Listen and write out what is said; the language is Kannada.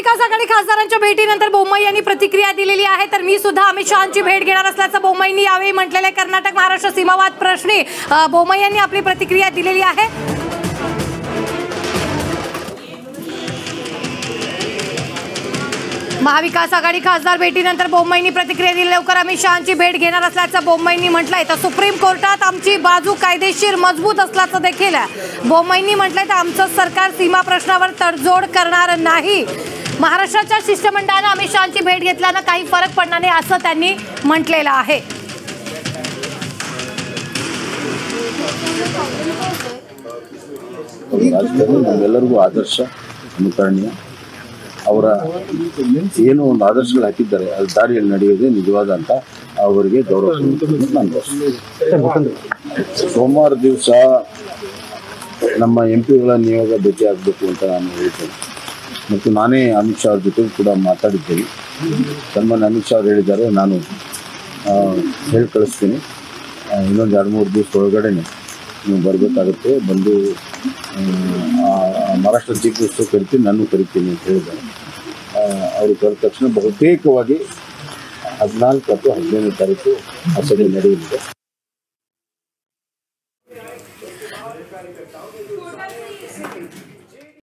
महाविकास आघाडी खासदारांच्या भेटीनंतर बोम्मई यांनी प्रतिक्रिया दिलेली आहे। तर मी सुद्धा अमित शहांची भेट घेणार असल्याचं बोम्मईंनी यावेळी म्हटलेले। कर्नाटक महाराष्ट्र सीमावाद प्रश्नी बोम्मई यांनी आपली प्रतिक्रिया दिलेली आहे। महाविकास आघाडी खासदार भेटीनंतर बोम्मईंनी प्रतिक्रिया दिली। लवकर अमित शहांची भेट घेणार असल्याचं बोम्मईंनी म्हटलंय। तर सुप्रीम कोर्टात आमची बाजू कायदेशीर मजबूत असल्याचं देखील बोम्मईंनी म्हटलंय। तर आमचं सरकार सीमा प्रश्नावर तडजोड करणार नाही। महाराष्ट्राच्या शिष्टमंडळानं अमित शहांची भेट घेतल्यानं काही फरक पडणार नाही असं त्यांनी म्हटलेलं आहे। ನಮ್ಮೆಲ್ಲರಿಗೂ ಆದರ್ಶ ಅನುಕರಣೀಯ ಅವರ ಏನು ಒಂದು ಆದರ್ಶಗಳು ಹಾಕಿದ್ದಾರೆ ಅದು ದಾರಿಯಲ್ಲಿ ನಡೆಯೋದೇ ನಿಜವಾದಂತ ಅವರಿಗೆ ಗೌರವ ನಾನು ಸೋಮವಾರ ದಿವಸ ನಮ್ಮ ಎಂಪಿಗಳ ನಿಯೋಗ ಭೇಟಿ ಆಗಬೇಕು ಅಂತ ನಾನು ಹೇಳಿದ್ದೇನೆ ಮತ್ತು ನಾನೇ ಅಮಿತ್ ಶಾ ಅವ್ರ ಜೊತೆ ಕೂಡ ಮಾತಾಡಿದ್ದೇನೆ। ಸನ್ಮಾನ್ಯ ಅಮಿತ್ ಶಾ ಅವರು ಹೇಳಿದ್ದಾರೆ ನಾನು ಹೇಳಿ ಕಳಿಸ್ತೀನಿ, ಇನ್ನೊಂದು 2-3 ದಿವಸ ಒಳಗಡೆ ನೀವು ಬರಬೇಕಾಗುತ್ತೆ, ಬಂದು ಮಹಾರಾಷ್ಟ್ರ ಚೀಫ್ ಮಿನಿಸ್ಟರ್ ಕರಿತೀನಿ, ನಾನು ಕರಿತೀನಿ ಅಂತ ಹೇಳಿದ್ದಾರೆ। ಅವರು ಕರೆದ ತಕ್ಷಣ ಬಹುತೇಕವಾಗಿ 14 ಅಥವಾ 15ನೇ ತಾರೀಕು ಆ ಸಭೆ ನಡೆಯಲಿದೆ।